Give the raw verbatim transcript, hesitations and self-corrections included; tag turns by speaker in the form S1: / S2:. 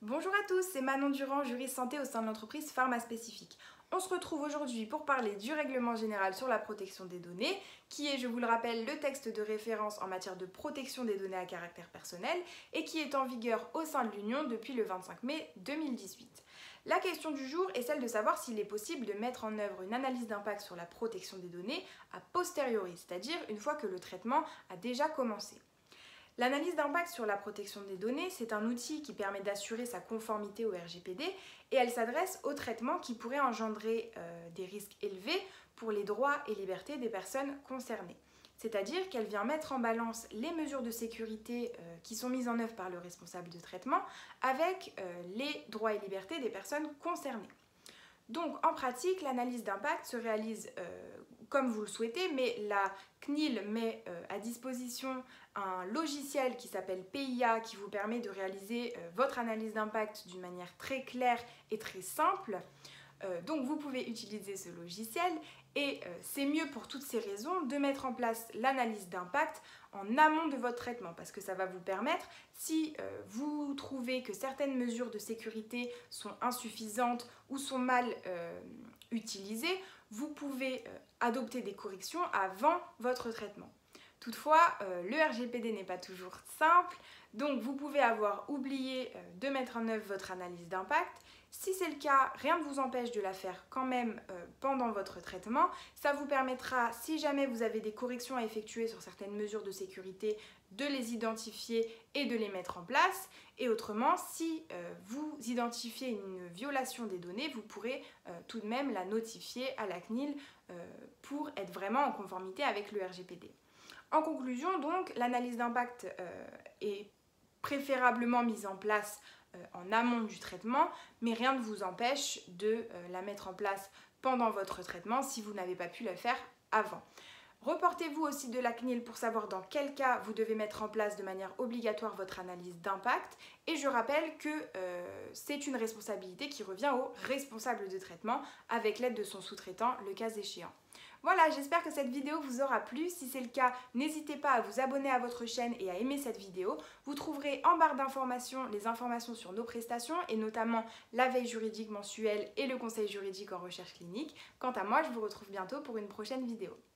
S1: Bonjour à tous, c'est Manon Durand, juriste santé au sein de l'entreprise Pharma Spécifique. On se retrouve aujourd'hui pour parler du règlement général sur la protection des données, qui est, je vous le rappelle, le texte de référence en matière de protection des données à caractère personnel et qui est en vigueur au sein de l'Union depuis le vingt-cinq mai deux mille dix-huit. La question du jour est celle de savoir s'il est possible de mettre en œuvre une analyse d'impact sur la protection des données a posteriori, c'est-à-dire une fois que le traitement a déjà commencé. L'analyse d'impact sur la protection des données, c'est un outil qui permet d'assurer sa conformité au R G P D et elle s'adresse aux traitements qui pourraient engendrer euh, des risques élevés pour les droits et libertés des personnes concernées. C'est-à-dire qu'elle vient mettre en balance les mesures de sécurité euh, qui sont mises en œuvre par le responsable de traitement avec euh, les droits et libertés des personnes concernées. Donc en pratique, l'analyse d'impact se réalise euh, comme vous le souhaitez, mais la C N I L met euh, à disposition un logiciel qui s'appelle P I A qui vous permet de réaliser euh, votre analyse d'impact d'une manière très claire et très simple. Euh, donc vous pouvez utiliser ce logiciel et euh, c'est mieux pour toutes ces raisons de mettre en place l'analyse d'impact en amont de votre traitement parce que ça va vous permettre, si euh, vous trouvez que certaines mesures de sécurité sont insuffisantes ou sont mal euh, utilisées, vous pouvez euh, adopter des corrections avant votre traitement. Toutefois, euh, le R G P D n'est pas toujours simple, donc vous pouvez avoir oublié euh, de mettre en œuvre votre analyse d'impact. Si c'est le cas, rien ne vous empêche de la faire quand même euh, pendant votre traitement. Ça vous permettra, si jamais vous avez des corrections à effectuer sur certaines mesures de sécurité, de les identifier et de les mettre en place. Et autrement, si euh, vous identifiez une violation des données, vous pourrez euh, tout de même la notifier à la C N I L euh, pour être vraiment en conformité avec le R G P D. En conclusion, donc, l'analyse d'impact euh, est préférablement mise en place euh, en amont du traitement, mais rien ne vous empêche de euh, la mettre en place pendant votre traitement si vous n'avez pas pu le faire avant. Reportez-vous au site de la C N I L pour savoir dans quel cas vous devez mettre en place de manière obligatoire votre analyse d'impact. Et je rappelle que euh, c'est une responsabilité qui revient au responsable de traitement avec l'aide de son sous-traitant, le cas échéant. Voilà, j'espère que cette vidéo vous aura plu. Si c'est le cas, n'hésitez pas à vous abonner à votre chaîne et à aimer cette vidéo. Vous trouverez en barre d'informations les informations sur nos prestations et notamment la veille juridique mensuelle et le conseil juridique en recherche clinique. Quant à moi, je vous retrouve bientôt pour une prochaine vidéo.